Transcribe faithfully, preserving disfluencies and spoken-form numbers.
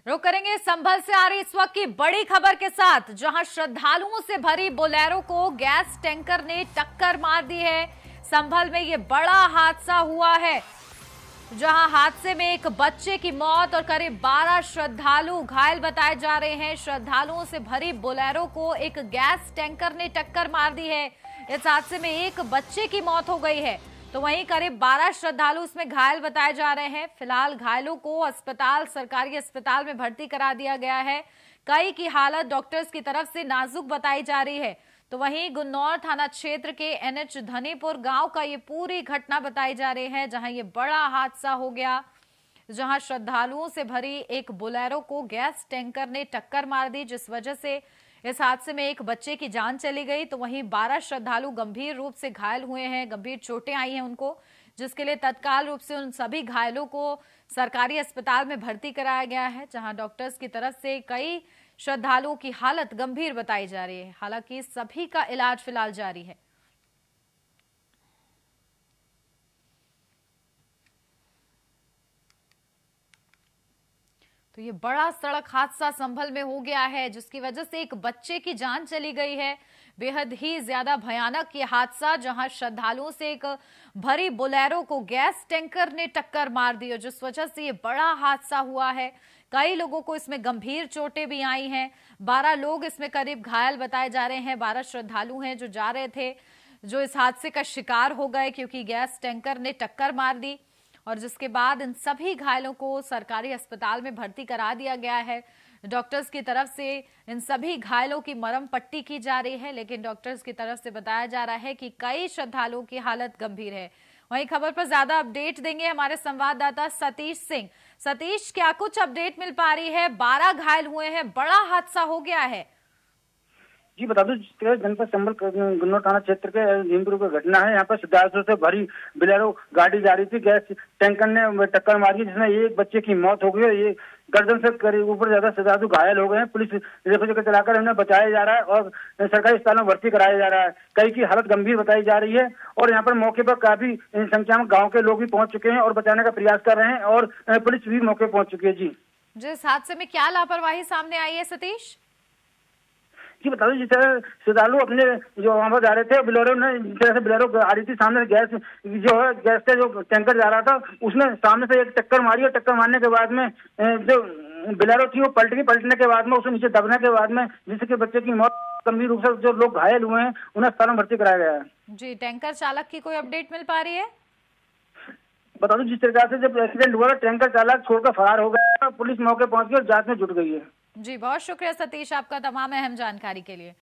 रुक करेंगे संभल से आ रही इस वक्त की बड़ी खबर के साथ, जहां श्रद्धालुओं से भरी बोलेरो को गैस टैंकर ने टक्कर मार दी है। संभल में ये बड़ा हादसा हुआ है, जहां हादसे में एक बच्चे की मौत और करीब बारह श्रद्धालु घायल बताए जा रहे हैं। श्रद्धालुओं से भरी बोलेरो को एक गैस टैंकर ने टक्कर मार दी है। इस हादसे में एक बच्चे की मौत हो गई है, तो वहीं करीब बारह श्रद्धालु इसमें घायल बताए जा रहे हैं। फिलहाल घायलों को अस्पताल सरकारी अस्पताल में भर्ती करा दिया गया है। कई की हालत डॉक्टर्स की तरफ से नाजुक बताई जा रही है। तो वहीं गुन्नौर थाना क्षेत्र के एनएच धनीपुर गांव का ये पूरी घटना बताई जा रही है, जहां ये बड़ा हादसा हो गया, जहां श्रद्धालुओं से भरी एक बोलेरो को गैस टैंकर ने टक्कर मार दी, जिस वजह से इस हादसे में एक बच्चे की जान चली गई। तो वहीं बारह श्रद्धालु गंभीर रूप से घायल हुए हैं, गंभीर चोटें आई हैं उनको, जिसके लिए तत्काल रूप से उन सभी घायलों को सरकारी अस्पताल में भर्ती कराया गया है, जहां डॉक्टर्स की तरफ से कई श्रद्धालुओं की हालत गंभीर बताई जा रही है। हालांकि सभी का इलाज फिलहाल जारी है। तो ये बड़ा सड़क हादसा संभल में हो गया है, जिसकी वजह से एक बच्चे की जान चली गई है। बेहद ही ज्यादा भयानक ये हादसा, जहां श्रद्धालुओं से एक भरी बोलेरो को गैस टैंकर ने टक्कर मार दी, जिस वजह से ये बड़ा हादसा हुआ है। कई लोगों को इसमें गंभीर चोटें भी आई हैं। बारह लोग इसमें करीब घायल बताए जा रहे हैं। बारह श्रद्धालु हैं जो जा रहे थे, जो इस हादसे का शिकार हो गए क्योंकि गैस टैंकर ने टक्कर मार दी, और जिसके बाद इन सभी घायलों को सरकारी अस्पताल में भर्ती करा दिया गया है। डॉक्टर्स की तरफ से इन सभी घायलों की मरहम पट्टी की जा रही है, लेकिन डॉक्टर्स की तरफ से बताया जा रहा है कि कई श्रद्धालुओं की हालत गंभीर है। वहीं खबर पर ज्यादा अपडेट देंगे हमारे संवाददाता सतीश सिंह। सतीश, क्या कुछ अपडेट मिल पा रही है? बारह घायल हुए हैं, बड़ा हादसा हो गया है। जी बता दूं, जनपद संभल गुन्नौर थाना क्षेत्र के धनीपुर की घटना है। यहाँ पर श्रद्धालुओं से भरी बोलेरो गाड़ी जा रही थी, गैस टैंकर ने टक्कर मारी, जिसमें एक बच्चे की मौत हो गई है। ये गर्दन से करीब ऊपर ज्यादा श्रद्धालु घायल हो गए हैं। पुलिस देखो जगह चलाकर उन्हें बचाया जा रहा है और सरकारी अस्पताल में भर्ती कराया जा रहा है। कई की हालत गंभीर बताई जा रही है, और यहाँ पर मौके पर काफी संख्या में गाँव के लोग भी पहुंच चुके हैं और बचाने का प्रयास कर रहे हैं, और पुलिस भी मौके पहुंच चुकी है। जी जिस हादसे में क्या लापरवाही सामने आई है सतीश? जी बता दो, जिस तरह श्रद्धालु अपने जो वहां पर जा रहे थे, बोलेरो ने जिस तरह से बोलेरो आ रही थी, सामने गैस जो है गैस का जो टैंकर जा रहा था, उसने सामने से एक टक्कर मारी, और टक्कर मारने के बाद में जो बोलेरो थी वो पलट गई। पलटने के बाद में उसे नीचे दबने के बाद में जिसके बच्चे की मौत, गंभीर रूप से जो लोग घायल हुए हैं उन्हें अस्पताल में भर्ती कराया गया है। जी, टैंकर चालक की कोई अपडेट मिल पा रही है? बता दो, जिस तरह से जब एक्सीडेंट हुआ, टैंकर चालक छोड़कर फरार हो गया, पुलिस मौके पहुंच गई और जांच में जुट गई है। जी, बहुत शुक्रिया सतीश आपका तमाम अहम जानकारी के लिए।